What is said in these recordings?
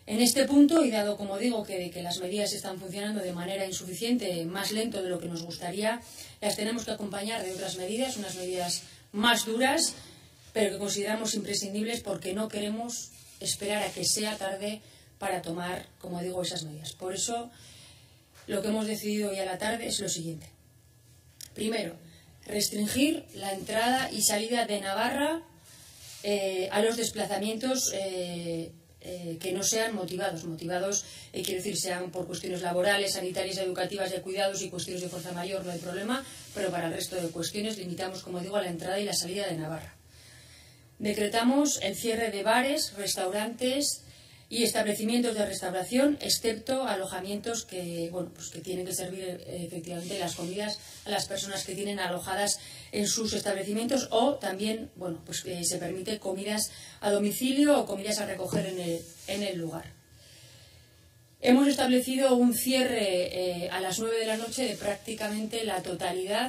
En este punto, y dado, como digo, que las medidas están funcionando de manera insuficiente, más lento de lo que nos gustaría, las tenemos que acompañar de otras medidas, unas medidas más duras, pero que consideramos imprescindibles porque no queremos esperar a que sea tarde para tomar, como digo, esas medidas. Por eso, lo que hemos decidido hoy a la tarde es lo siguiente. Primero, restringir la entrada y salida de Navarra a los desplazamientos que no sean motivados, quiero decir, sean por cuestiones laborales, sanitarias, educativas, de cuidados y cuestiones de fuerza mayor, no hay problema, pero para el resto de cuestiones limitamos, como digo, a la entrada y la salida de Navarra. Decretamos el cierre de bares, restaurantes y establecimientos de restauración, excepto alojamientos que tienen que servir efectivamente las comidas a las personas que tienen alojadas en sus establecimientos, o también se permite comidas a domicilio o comidas a recoger en el lugar. Hemos establecido un cierre a las 9 de la noche de prácticamente la totalidad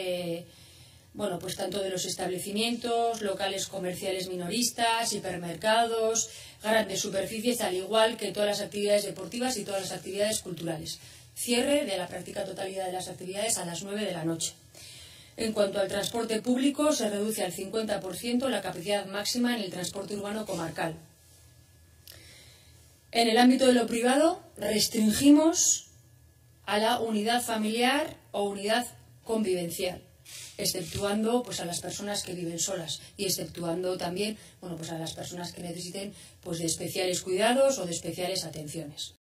tanto de los establecimientos, locales comerciales minoristas, hipermercados, grandes superficies, al igual que todas las actividades deportivas y todas las actividades culturales. Cierre de la práctica totalidad de las actividades a las 9 de la noche. En cuanto al transporte público, se reduce al 50% la capacidad máxima en el transporte urbano comarcal. En el ámbito de lo privado, restringimos a la unidad familiar o unidad convivencial, exceptuando a las personas que viven solas y exceptuando también a las personas que necesiten de especiales cuidados o de especiales atenciones.